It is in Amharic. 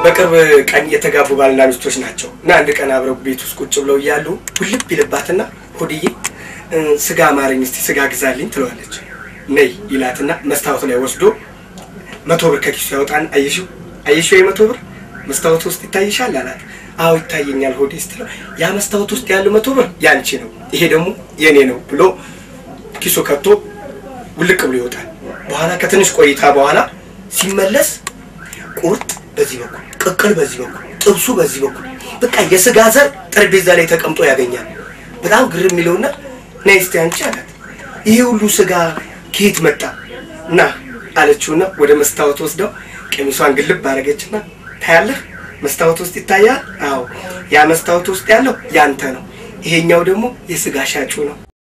በቅርብ ቀን የተጋቡ ባልና ሚስቶች ናቸው እና አንድ ቀን አብረው ቤት ውስጥ ቁጭ ብለው እያሉ ሁልብ ይልባትና ሆድዬ ስጋ ማረኝ እስቲ ስጋ ግዛልኝ ትለዋለች ነይ ይላትና መስታወት ላይ ወስዶ 100 ብር ከኪሱ ያወጣን አየሽው የ100 ብር መስታወት ውስጥ ይታይሻል አላት አው ይታየኛል ሆዴ ስትለው ያ መስታወት ውስጥ ያለው 100 ብር ያንቺ ነው ይሄ ደግሞ የኔ ነው ብሎ ኪሱ ከቶ ውልቅ ብሎ ይወጣል በኋላ ከትንሽ ቆይታ በኋላ ሲመለስ ቁርጥ በዚህ በኩል ቅቅል በዚህ በኩል ጥብሱ በዚህ በኩል በቃ የስጋ ዘር ጠረጴዛ ላይ ተቀምጦ ያገኛል በጣም ግርም ይለውና ነይስቲ አንቺ አላት ይሄ ሁሉ ስጋ ከየት መጣ ና አለችውና ወደ መስታወት ወስደው ቀሚሷን ግልብ አረገችና ታያለህ መስታወት ውስጥ ይታያል አዎ ያ መስታወት ውስጥ ያለው ያንተ ነው ይሄኛው ደግሞ የስጋ ሻጩ ነው